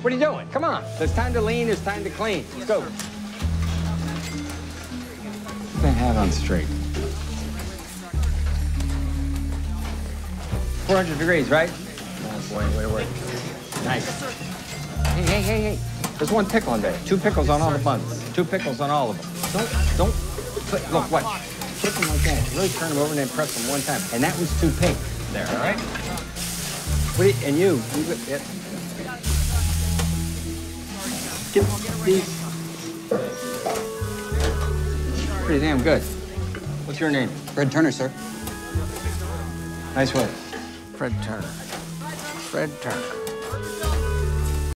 What are you doing? Come on. There's time to lean, there's time to clean. Let's go. Put that hat on straight. 400 degrees, right? Oh, boy, way to work. Nice. Hey. There's one pickle in there. 2 pickles on all the buns. 2 pickles on all of them. Don't, look, watch. Flip them like that. Really turn them over and then press them one time. And that was too pink there, all right? And you get these. Pretty damn good. What's your name? Fred Turner, sir. Nice work. Fred Turner. Fred Turner.